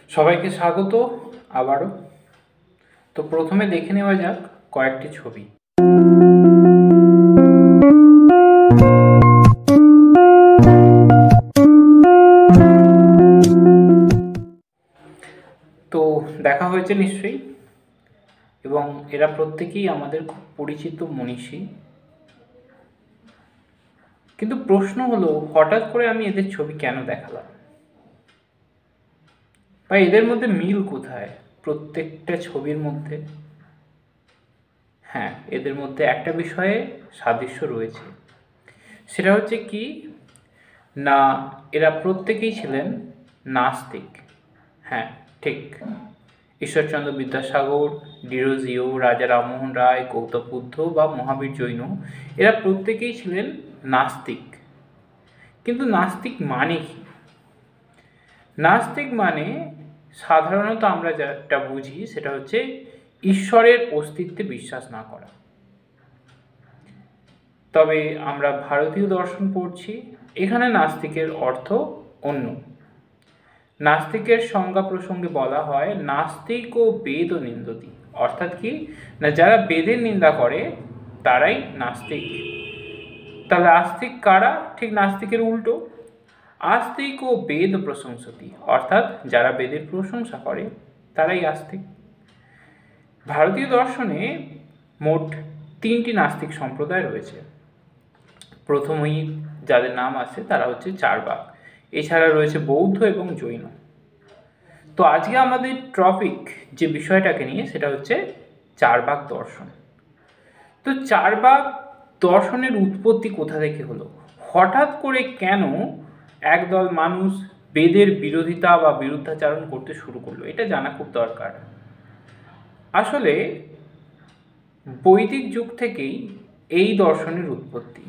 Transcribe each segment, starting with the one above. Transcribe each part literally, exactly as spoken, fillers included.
সবাইকে স্বাগত আবারও। তো প্রথমে দেখে নেওয়া যাক কয়েকটি ছবি। তো দেখা হয়েছে নিশ্চয়ই, এবং এরা প্রত্যেকেই আমাদের খুব পরিচিত মনীষী। কিন্তু প্রশ্ন হলো, হঠাৎ করে আমি এদের ছবি কেন দেখালাম, বা এদের মধ্যে মিল কোথায় প্রত্যেকটা ছবির মধ্যে? হ্যাঁ, এদের মধ্যে একটা বিষয়ে সাদৃশ্য রয়েছে। সেটা হচ্ছে কি না, এরা প্রত্যেকেই ছিলেন নাস্তিক। হ্যাঁ, ঠিক। ঈশ্বরচন্দ্র বিদ্যাসাগর, ডিরোজিও, রাজা রামমোহন রায়, গৌতম বুদ্ধ বা মহাবীর জৈন, এরা প্রত্যেকেই ছিলেন নাস্তিক। কিন্তু নাস্তিক মানে কি? নাস্তিক মানে সাধারণত আমরা যেটা বুঝি সেটা হচ্ছে ঈশ্বরের অস্তিত্বে বিশ্বাস না করা। তবে আমরা ভারতীয় দর্শন পড়ছি, এখানে নাস্তিকের অর্থ অন্য। নাস্তিকের সংজ্ঞা প্রসঙ্গে বলা হয় নাস্তিক ও বেদ ও নিন্দতি। অর্থাৎ কি না, যারা বেদের নিন্দা করে তারাই নাস্তিক। তাহলে আস্তিক কারা? ঠিক নাস্তিকের উল্টো, আস্তিক ও বেদ প্রশংসতি। অর্থাৎ যারা বেদের প্রশংসা করে তারাই আস্তিক। ভারতীয় দর্শনে মোট তিনটি নাস্তিক সম্প্রদায় রয়েছে। প্রথমেই যাদের নাম আছে তারা হচ্ছে চারবাক। এছাড়া রয়েছে বৌদ্ধ এবং জৈন। তো আজকে আমাদের টপিক যে বিষয়টাকে নিয়ে সেটা হচ্ছে চারবাক দর্শন। তো চারবাক দর্শনের উৎপত্তি কোথা থেকে হলো? হঠাৎ করে কেন একদল মানুষ বেদের বিরোধিতা বা বিরুদ্ধাচারণ করতে শুরু করলো, এটা জানা খুব দরকার। আসলে বৈদিক যুগ থেকেই এই দর্শনের উৎপত্তি।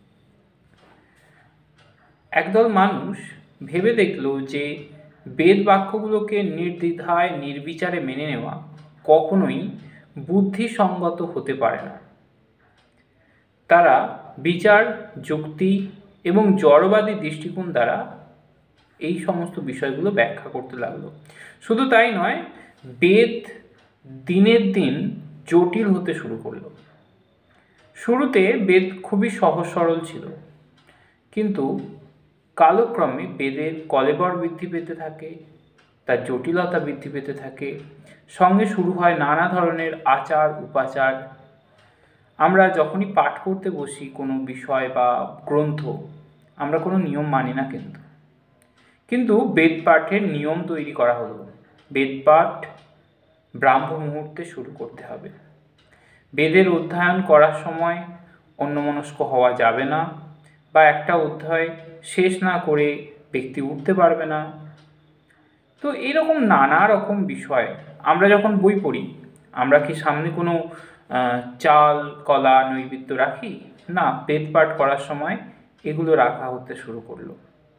একদল মানুষ ভেবে দেখলো যে বেদ বাক্যগুলোকে নির্দ্বিধায় নির্বিচারে মেনে নেওয়া কখনোই বুদ্ধিসঙ্গত হতে পারে না। তারা বিচার, যুক্তি এবং জড়বাদী দৃষ্টিকোণ দ্বারা এই সমস্ত বিষয়গুলো ব্যাখ্যা করতে লাগলো। শুধু তাই নয়, বেদ দিনের দিন জটিল হতে শুরু করলো। শুরুতে বেদ খুবই সহজ সরল ছিল, কিন্তু কালক্রমে বেদের কলেবর বৃদ্ধি পেতে থাকে, তার জটিলতা বৃদ্ধি পেতে থাকে। সঙ্গে শুরু হয় নানা ধরনের আচার উপাচার। আমরা যখনই পাঠ করতে বসি কোনো বিষয় বা গ্রন্থ, আমরা কোনো নিয়ম মানি না, কিন্তু কিন্তু বেদ পাঠের নিয়ম তৈরি করা হলো। বেদ পাঠ ব্রাহ্ম মুহূর্তে শুরু করতে হবে। বেদের অধ্যয়ন করার সময় অন্যমনস্ক হওয়া যাবে না, বা একটা অধ্যায় শেষ না করে ব্যক্তি উঠতে পারবে না। তো এইরকম নানা রকম বিষয় আমরা যখন বই পড়ি, আমরা কি সামনে কোনো চাল কলা নৈবেদ্য রাখি? না, বেদ পাঠ করার সময় এগুলো রাখা হতে শুরু করলো।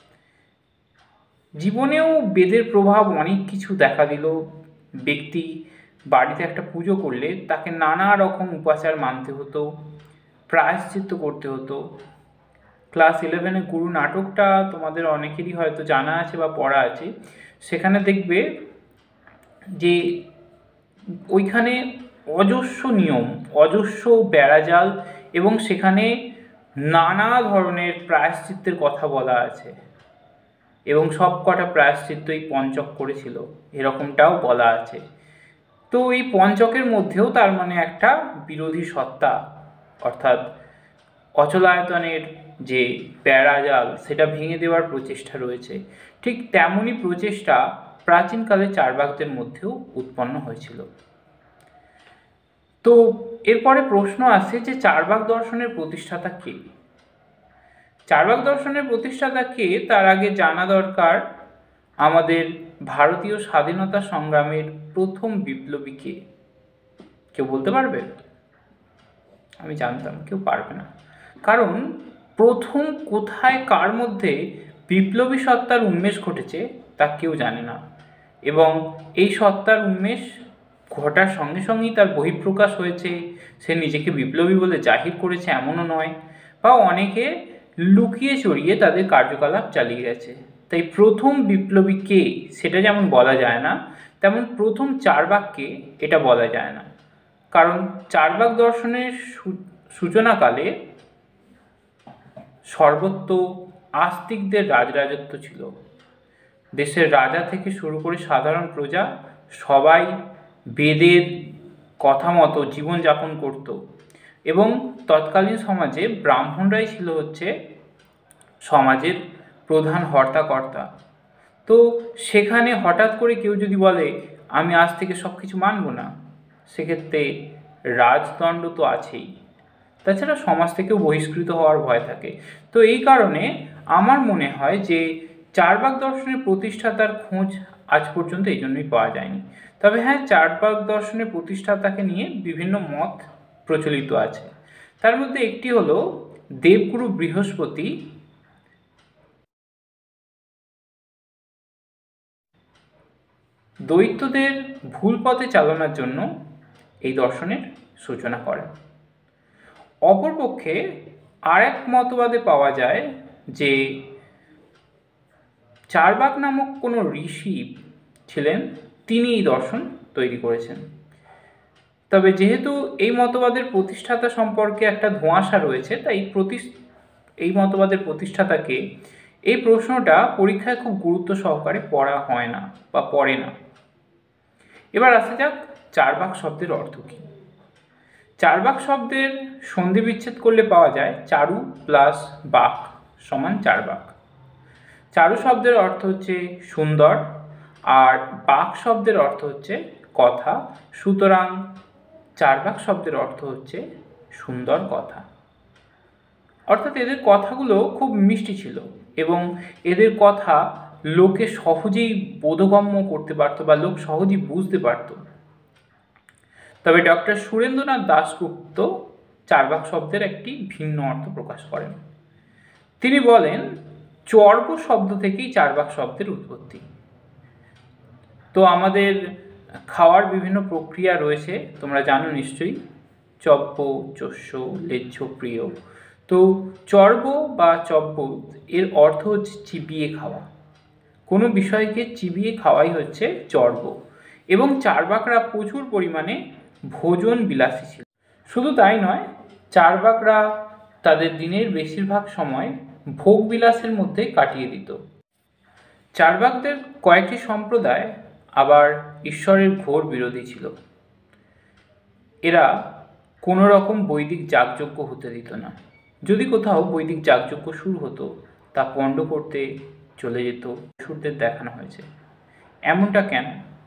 জীবনেও বেদের প্রভাব অনেক কিছু দেখা দিল। ব্যক্তি বাড়িতে একটা পুজো করলে তাকে নানা রকম উপাচার মানতে হতো, প্রায়শ্চিত্ত করতে হতো। ক্লাস ইলেভেনে গুরু নাটকটা তোমাদের অনেকেরই হয়তো জানা আছে বা পড়া আছে। সেখানে দেখবে যে ওইখানে অজস্র নিয়ম, অজস্র বেড়াজাল, এবং সেখানে নানা ধরনের প্রায়শ্চিত্তের কথা বলা আছে, এবং সব কটা প্রায়শ্চিত্তই পঞ্চক করেছিল এরকমটাও বলা আছে। তো এই পঞ্চকের মধ্যেও তার মানে একটা বিরোধী সত্তা, অর্থাৎ অচলায়তনের যে বেড়াজাল সেটা ভেঙে দেওয়ার প্রচেষ্টা রয়েছে। ঠিক তেমনই প্রচেষ্টা প্রাচীনকালে চারবাকদের মধ্যেও উৎপন্ন হয়েছিল। তো এরপরে প্রশ্ন আসে যে চারবাক দর্শনের প্রতিষ্ঠাতা কে? চারবাক দর্শনের প্রতিষ্ঠাতা কে তার আগে জানা দরকার আমাদের ভারতীয় স্বাধীনতা সংগ্রামের প্রথম বিপ্লবী কে। কেউ বলতে পারবে? আমি জানতাম কেউ পারবে না, কারণ প্রথম কোথায় কার মধ্যে বিপ্লবী সত্তার উন্মেষ ঘটেছে তা কেউ জানে না, এবং এই সত্তার উন্মেষ ঘটার সঙ্গে সঙ্গেই তার বহিঃপ্রকাশ হয়েছে। সে নিজেকে বিপ্লবী বলে জাহির করেছে এমনও নয়, বা অনেকে লুকিয়ে চড়িয়ে তাদের কার্যকলাপ চালিয়ে গেছে। তাই প্রথম বিপ্লবী কে সেটা যেমন বলা যায় না, তেমন প্রথম চার্বাককে এটা বলা যায় না। কারণ চার্বাক দর্শনের সূচনাকালে সর্বত্র আস্তিকদের রাজরাজত্ব ছিল। দেশের রাজা থেকে শুরু করে সাধারণ প্রজা সবাই বেদের কথা মতো জীবনযাপন করত এবং তৎকালীন সমাজে ব্রাহ্মণরাই ছিল হচ্ছে সমাজের প্রধান হর্তাকর্তা। তো সেখানে হঠাৎ করে কেউ যদি বলে আমি আজ থেকে সব কিছু মানব না, সেক্ষেত্রে রাজদণ্ড তো আছেই, তাছাড়া সমাজ থেকেও বহিষ্কৃত হওয়ার ভয় থাকে। তো এই কারণে আমার মনে হয় যে চার্বাক দর্শনের প্রতিষ্ঠাতার খোঁজ আজ পর্যন্ত এই জন্যই পাওয়া যায়নি। তবে হ্যাঁ, চার্বাক দর্শনের প্রতিষ্ঠাতাকে নিয়ে বিভিন্ন মত প্রচলিত আছে। তার মধ্যে একটি হলো দেবগুরু বৃহস্পতি দৈত্যদের ভুল পথে চালানোর জন্য এই দর্শনের সূচনা করেন। অপরপক্ষে আর এক মতবাদে পাওয়া যায় যে চার্বাক নামক কোনো ঋষি ছিলেন, তিনি এই দর্শন তৈরি করেছেন। তবে যেহেতু এই মতবাদের প্রতিষ্ঠাতা সম্পর্কে একটা ধোঁয়াশা রয়েছে, তাই প্রতি এই মতবাদের প্রতিষ্ঠাতাকে এই প্রশ্নটা পরীক্ষায় খুব গুরুত্ব সহকারে পড়া হয় না বা পড়ে না। এবার আসা যাক চার্বাক শব্দের অর্থ কী। চার্বাক শব্দের সন্ধি বিচ্ছেদ করলে পাওয়া যায় চারু প্লাস বাক সমান চার্বাক। চারু শব্দের অর্থ হচ্ছে সুন্দর, আর বাক শব্দের অর্থ হচ্ছে কথা, সুতরাং চার্বাক শব্দের অর্থ হচ্ছে সুন্দর কথা। অর্থাৎ এদের কথাগুলো খুব মিষ্টি ছিল এবং এদের কথা লোকে সহজেই বোধগম্য করতে পারত বা লোক সহজেই বুঝতে পারত। তবে ডক্টর সুরেন্দ্রনাথ দাশগুপ্ত চার্বাক শব্দের একটি ভিন্ন অর্থ প্রকাশ করেন। তিনি বলেন চর্ব শব্দ থেকেই চার্বাক শব্দের উৎপত্তি। তো আমাদের খাওয়ার বিভিন্ন প্রক্রিয়া রয়েছে, তোমরা জানো নিশ্চয়ই, চব্য, চস্য, লেজ্জ, প্রিয়। তো চর্ব বা চব্য এর অর্থ হচ্ছে চিবিয়ে খাওয়া। কোনো বিষয়কে চিবিয়ে খাওয়াই হচ্ছে চর্ব, এবং চার্বাকরা প্রচুর পরিমাণে ভোজন বিলাসী ছিল। শুধু তাই নয়, চার্বাকরা তাদের দিনের বেশিরভাগ সময় ভোগ বিলাসের মধ্যে কাটিয়ে দিত। চার্বাকদের কয়েকটি সম্প্রদায় আবার ঈশ্বরের ঘোর বিরোধী ছিল। এরা কোনো রকম বৈদিক যাগযজ্ঞ হতে দিত না। যদি কোথাও বৈদিক যাগযজ্ঞ শুরু হতো, তা পণ্ড করতে চলে যেত। অসুরদের দেখানো হয়েছে। এমনটা কেন?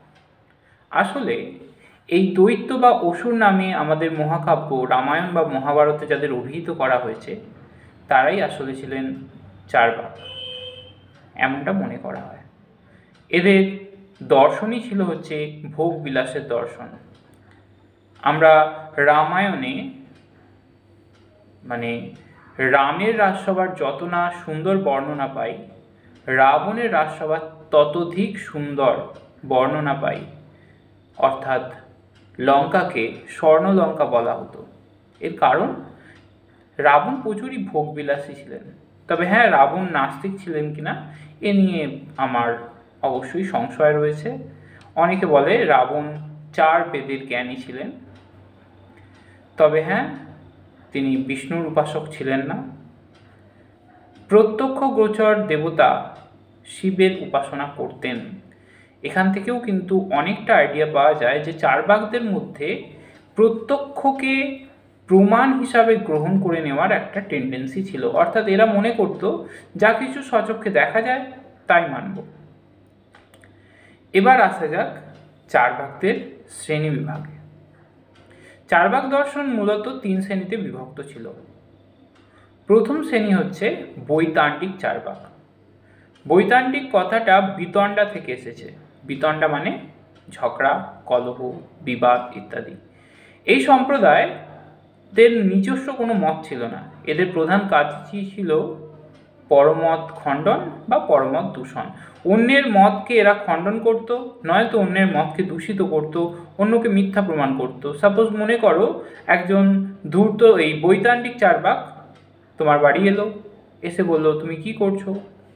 আসলে এই দৈত্য বা অসুর নামে আমাদের মহাকাব্য রামায়ণ বা মহাভারতে যাদের অভিহিত করা হয়েছে, তারাই আসলে ছিলেন চার্বাক, এমনটা মনে করা হয়। এদের দর্শনই ছিল হচ্ছে ভোগ বিলাসের দর্শন। আমরা রামায়ণে মানে রামের রাজসভার যত না সুন্দর বর্ণনা পাই, রাবণের রাজসভার ততোধিক সুন্দর বর্ণনা পাই। অর্থাৎ লঙ্কাকে স্বর্ণলঙ্কা বলা হতো। এর কারণ রাবণ প্রচুরই ভোগবিলাসী ছিলেন। তবে হ্যাঁ, রাবণ নাস্তিক ছিলেন কিনা এ নিয়ে আমার অবশ্যই সংশয় রয়েছে। অনেকে বলে রাবণ চার বেদের জ্ঞানী ছিলেন। তবে হ্যাঁ, তিনি বিষ্ণুর উপাসক ছিলেন না। প্রত্যক্ষ গোচর দেবতা শিবের উপাসনা করতেন। এখান থেকেও কিন্তু অনেকটা আইডিয়া পাওয়া যায় যে চার্বাকদের মধ্যে প্রত্যক্ষকে প্রমাণ হিসাবে গ্রহণ করে নেওয়ার একটা টেন্ডেন্সি ছিল। অর্থাৎ এরা মনে করত যা কিছু স্বচক্ষে দেখা যায় তাই মানব। এবার আসা যাক চার্বাকদের শ্রেণী বিভাগে। চার্বাক দর্শন মূলত তিন শ্রেণীতে বিভক্ত ছিল। প্রথম শ্রেণী হচ্ছে বৈতান্ডিক চার্বাক। বৈতান্ডিক কথাটা বিতণ্ডা থেকে এসেছে। বিতণ্ডা মানে ঝগড়া, কলহ, বিবাদ ইত্যাদি। এই সম্প্রদায়দের নিজস্ব কোনো মত ছিল না। এদের প্রধান কাজই ছিল পরমত খণ্ডন বা পরমত দূষণ। অন্যের মতকে এরা খণ্ডন করত, নয়তো অন্যের মতকে দূষিত করত, অন্যকে মিথ্যা প্রমাণ করত। সাপোজ মনে করো একজন ধূর্ত এই বৈতান্ডিক চার্বাক তোমার বাড়ি এলো, এসে বলল তুমি কি করছো?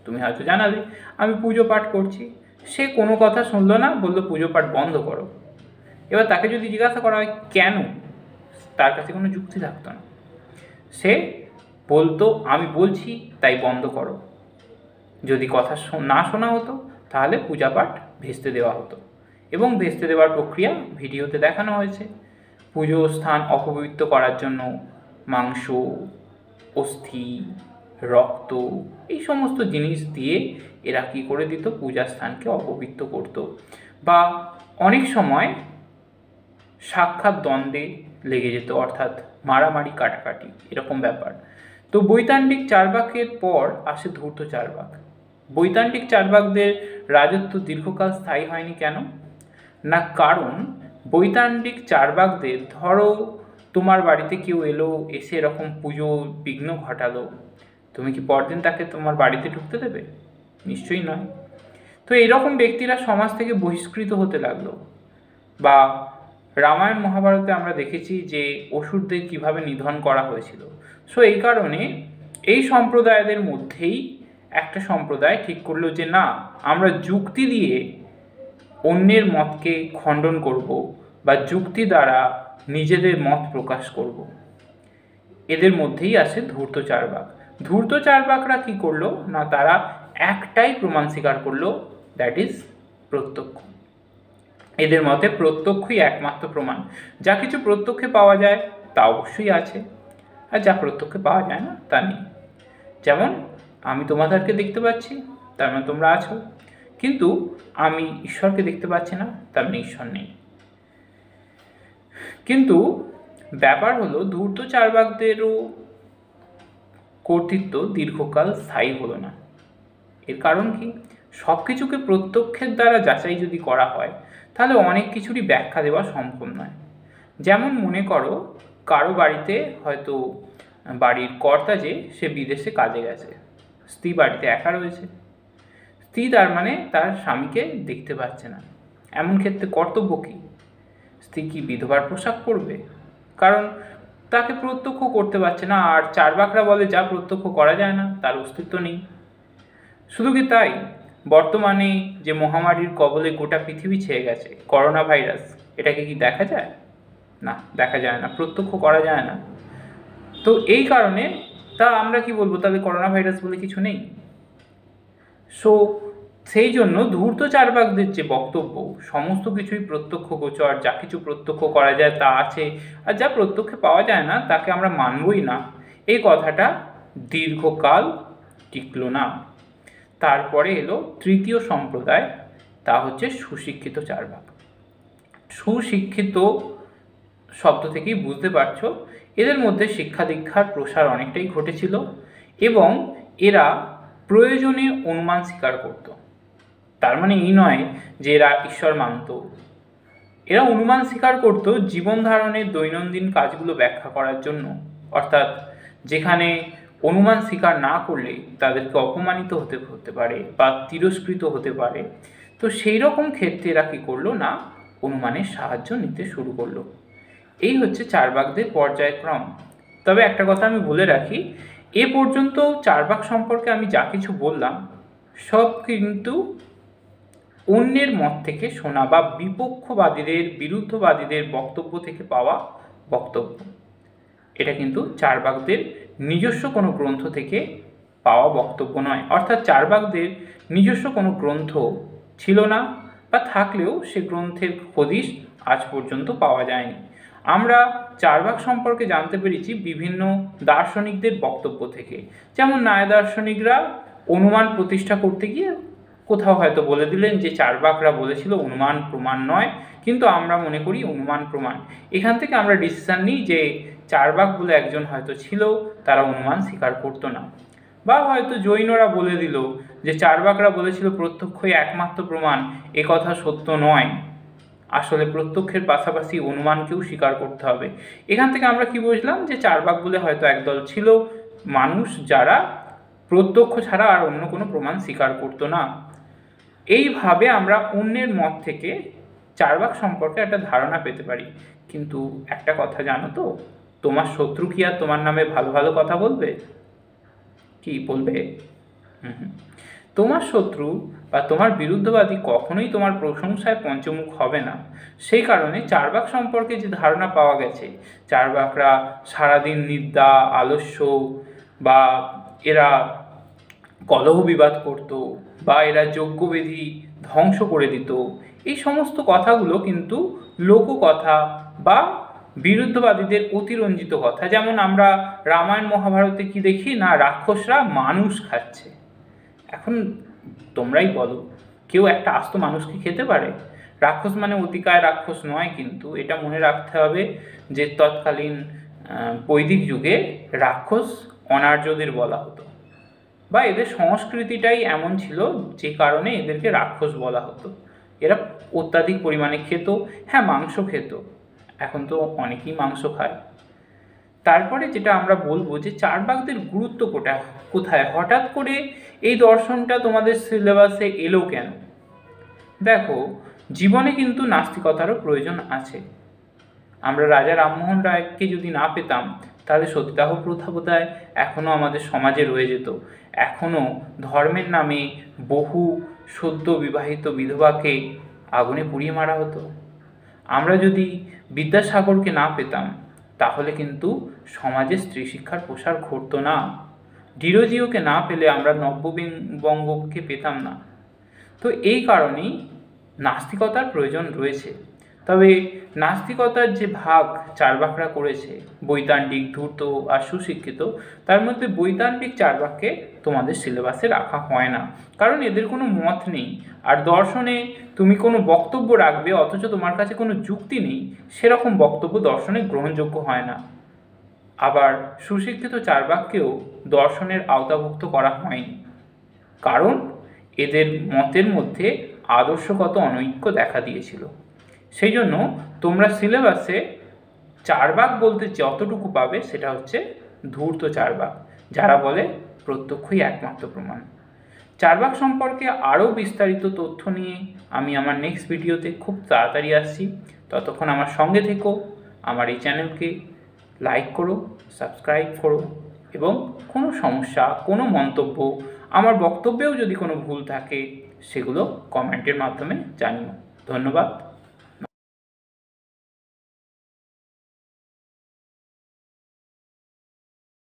তুমি হয়তো জানালে আমি পুজো পাঠ করছি, সে কোনো কথা শুনলো না, বললো পুজো পাঠ বন্ধ করো। এবার তাকে যদি জিজ্ঞাসা করা হয় কেন, তার কাছে কোনো যুক্তি থাকতো না, সে বলতো আমি বলছি তাই বন্ধ করো। যদি কথা না শোনা হতো তাহলে পূজা পাঠ ভেস্তে দেওয়া হতো, এবং ভেস্তে দেওয়ার প্রক্রিয়া ভিডিওতে দেখানো হয়েছে। পুজো স্থান অপবিত্র করার জন্য মাংস, অস্থি, রক্ত এই সমস্ত জিনিস দিয়ে এরা কী করে দিত, পূজা স্থানকে অপবিত্র করত, বা অনেক সময় সাক্ষাৎ দ্বন্দ্বে লেগে যেত, অর্থাৎ মারামারি কাটাকাটি এরকম ব্যাপার। তো বৈতান্তিক চার্বাকের পর আসে ধূর্ত চার্বাক। বৈতান্তিক চার্বাকদের রাজত্ব দীর্ঘকাল স্থায়ী হয়নি কেন না, কারণ বৈতান্তিক চার্বাকদের, ধরো তোমার বাড়িতে কেউ এলো, এসে এরকম পুজো বিঘ্ন ঘটালো, তুমি কি পরদিন তাকে তোমার বাড়িতে ঢুকতে দেবে? নিশ্চয়ই নয়। তো এইরকম ব্যক্তিরা সমাজ থেকে বহিষ্কৃত হতে লাগলো। বা রামায়ণ মহাভারতে আমরা দেখেছি যে অসুরদের কিভাবে নিধন করা হয়েছিল। সো এই কারণে এই সম্প্রদায়দের মধ্যেই একটা সম্প্রদায় ঠিক করলো যে না, আমরা যুক্তি দিয়ে অন্যের মতকে খণ্ডন করব, বা যুক্তি দ্বারা নিজেদের মত প্রকাশ করব। এদের মধ্যেই আসে ধূর্ত চার্বাক। ধূর্ত চার্বাকরা কী করলো না, তারা একটাই প্রমাণ স্বীকার করলো, দ্যাট ইজ প্রত্যক্ষ। এদের মতে প্রত্যক্ষই একমাত্র প্রমাণ। যা কিছু প্রত্যক্ষে পাওয়া যায় তা অবশ্যই আছে, আর যা প্রত্যক্ষে পাওয়া যায় না তা নেই। যেমন আমি তোমাদেরকে দেখতে পাচ্ছি, তার মানে তোমরা আছো, কিন্তু আমি ঈশ্বরকে দেখতে পাচ্ছি না, তার মানে ঈশ্বর নেই। কিন্তু ব্যাপার হলো ধূর্ত চার্বাকদেরও কর্তৃত্ব দীর্ঘকাল স্থায়ী হলো না। এর কারণ কি, সব কিছুকে প্রত্যক্ষের দ্বারা যাচাই যদি করা হয় তাহলে অনেক কিছুরই ব্যাখ্যা দেওয়া সম্ভব নয়। যেমন মনে করো কারো বাড়িতে হয়তো বাড়ির কর্তা যে সে বিদেশে কাজে গেছে, স্ত্রী বাড়িতে একা রয়েছে, স্ত্রী তার মানে তার স্বামীকে দেখতে পাচ্ছে না। এমন ক্ষেত্রে কর্তব্য কী? স্ত্রী কি বিধবার পোশাক পরবে? কারণ তাকে প্রত্যক্ষ করতে পারছে না। আর চার্বাকরা বলে যা প্রত্যক্ষ করা যায় না তার অস্তিত্ব নেই। শুধু কি তাই, বর্তমানে যে মহামারীর কবলে গোটা পৃথিবী ছেয়ে গেছে, করোনা ভাইরাস, এটাকে কি দেখা যায়? না, দেখা যায় না, প্রত্যক্ষ করা যায় না। তো এই কারণে তা আমরা কি বলবো, তাহলে করোনা ভাইরাস বলে কিছু নেই। সো সেই জন্য ধূর্ত চার্বাকদের যে বক্তব্য, সমস্ত কিছুই প্রত্যক্ষ গোচর, যা কিছু প্রত্যক্ষ করা যায় তা আছে, আর যা প্রত্যক্ষে পাওয়া যায় না তাকে আমরা মানবই না, এই কথাটা দীর্ঘকাল টিকল না। তারপরে এলো তৃতীয় সম্প্রদায়, তা হচ্ছে সুশিক্ষিত চার্বাক। সুশিক্ষিত শব্দ থেকেই বুঝতে পারছো এদের মধ্যে শিক্ষা দীক্ষার প্রসার অনেকটাই ঘটেছিল, এবং এরা প্রয়োজনে অনুমান স্বীকার করত। তার মানে এই নয় যে এরা ঈশ্বর মানত, এরা অনুমান স্বীকার করত জীবন ধারণের দৈনন্দিন কাজগুলো ব্যাখ্যা করার জন্য। অর্থাৎ যেখানে অনুমান স্বীকার না করলে তাদেরকে অপমানিত হতে হতে পারে বা তিরস্কৃত হতে পারে, তো সেই রকম ক্ষেত্রে এরা কী করলো না, অনুমানের সাহায্য নিতে শুরু করলো। এই হচ্ছে চার্বাকদের পর্যায়ক্রম। তবে একটা কথা আমি বলে রাখি, এ পর্যন্ত চার্বাক সম্পর্কে আমি যা কিছু বললাম সব কিন্তু অন্যের মত থেকে শোনা বা বিপক্ষবাদীদের, বিরুদ্ধবাদীদের বক্তব্য থেকে পাওয়া বক্তব্য। এটা কিন্তু চার্বাকদের নিজস্ব কোনো গ্রন্থ থেকে পাওয়া বক্তব্য নয়। অর্থাৎ চার্বাকদের নিজস্ব কোনো গ্রন্থ ছিল না, বা থাকলেও সে গ্রন্থের হদিশ আজ পর্যন্ত পাওয়া যায়নি। আমরা চার্বাক সম্পর্কে জানতে পেরেছি বিভিন্ন দার্শনিকদের বক্তব্য থেকে। যেমন ন্যায় দার্শনিকরা অনুমান প্রতিষ্ঠা করতে গিয়ে কোথাও হয়তো বলে দিলেন যে চার্বাকরা বলেছিল অনুমান প্রমাণ নয়, কিন্তু আমরা মনে করি অনুমান প্রমাণ। এখান থেকে আমরা ডিসিশন নিই যে চার্বাক বলে একজন হয়তো ছিল, তারা অনুমান স্বীকার করতো না। বা হয়তো জৈনরা বলে দিল যে চার্বাকরা বলেছিল প্রত্যক্ষই একমাত্র প্রমাণ, এ কথা সত্য নয়, আসলে প্রত্যক্ষের পাশাপাশি অনুমানকেও স্বীকার করতে হবে। এখান থেকে আমরা কি বুঝলাম যে চার্বাক বলে হয়তো একদল ছিল মানুষ যারা প্রত্যক্ষ ছাড়া আর অন্য কোনো প্রমাণ স্বীকার করতো না। এইভাবে আমরা অন্যের মত থেকে চার্বাক সম্পর্কে একটা ধারণা পেতে পারি। কিন্তু একটা কথা জানো তো, তোমার শত্রু কি আর তোমার নামে ভালো ভালো কথা বলবে? কি বলবে? হুম হুম তোমার শত্রু বা তোমার বিরুদ্ধবাদী কখনোই তোমার প্রশংসায় পঞ্চমুখ হবে না। সেই কারণে চার্বাক সম্পর্কে যে ধারণা পাওয়া গেছে, চার্বাকরা সারাদিন নিদ্রা, আলস্য, বা এরা কলহ বিবাদ করত, বা এরা যজ্ঞবেদী ধ্বংস করে দিত, এই সমস্ত কথাগুলো কিন্তু লোককথা বা বিরুদ্ধবাদীদের অতিরঞ্জিত কথা। যেমন আমরা রামায়ণ মহাভারতে কি দেখি না, রাক্ষসরা মানুষ খাচ্ছে। এখন তোমরাই বলো, কেউ একটা আস্ত মানুষকে খেতে পারে? রাক্ষস মানে অতিকায় রাক্ষস নয়, কিন্তু এটা মনে রাখতে হবে যে তৎকালীন বৈদিক যুগে রাক্ষস অনার্যদের বলা হতো, বা এদের সংস্কৃতিটাই এমন ছিল যে কারণে এদেরকে রাক্ষস বলা হতো। এরা অত্যাধিক পরিমাণে খেত, হ্যাঁ মাংস খেত, এখন তো অনেকেই মাংস খায়। তারপরে যেটা আমরা বলবো যে চার্বাকদের গুরুত্ব কোথায় কোথায় হঠাৎ করে এই দর্শনটা তোমাদের সিলেবাসে এলো কেন? দেখো, জীবনে কিন্তু নাস্তিকতারও প্রয়োজন আছে। আমরা রাজা রামমোহন রায়কে যদি না পেতাম, তাহলে সতীদাহ প্রথা বোধহয় এখনও আমাদের সমাজে রয়ে যেত। এখনও ধর্মের নামে বহু সদ্য বিবাহিত বিধবাকে আগুনে পুড়িয়ে মারা হতো। আমরা যদি বিদ্যাসাগরকে না পেতাম, তাহলে কিন্তু সমাজে স্ত্রী শিক্ষার প্রসার ঘটতো না। ডিরোজিওকে না পেলে আমরা নব্যবঙ্গকে পেতাম না। তো এই কারণেই নাস্তিকতার প্রয়োজন রয়েছে। তবে নাস্তিকতার যে ভাগ চার্বাকরা করেছে, বৈতান্তিক, ধূর্ত আর সুশিক্ষিত, তার মধ্যে বৈতান্তিক চার্বাককে তোমাদের সিলেবাসে রাখা হয় না, কারণ এদের কোনো মত নেই। আর দর্শনে তুমি কোনো বক্তব্য রাখবে অথচ তোমার কাছে কোনো যুক্তি নেই, সেরকম বক্তব্য দর্শনে গ্রহণযোগ্য হয় না। আবার সুশিক্ষিত চার্বাককেও দর্শনের আওতাভুক্ত করা হয়নি, কারণ এদের মতের মধ্যে আদর্শগত অনৈক্য দেখা দিয়েছিল। সেই জন্য তোমরা সিলেবাসে চার্বাক বলতে যতটুকু পাবে সেটা হচ্ছে ধূর্ত চার্বাক, যারা বলে প্রত্যক্ষই একমাত্র প্রমাণ। চার্বাক সম্পর্কে আরও বিস্তারিত তথ্য নিয়ে আমি আমার নেক্সট ভিডিওতে খুব তাড়াতাড়ি আসছি। ততক্ষণ আমার সঙ্গে থেকো, আমার এই চ্যানেলকে লাইক করো, সাবস্ক্রাইব করো, এবং কোনো সমস্যা, কোনো মন্তব্য, আমার বক্তব্যেও যদি কোনো ভুল থাকে সেগুলো কমেন্টের মাধ্যমে জানিও। ধন্যবাদ।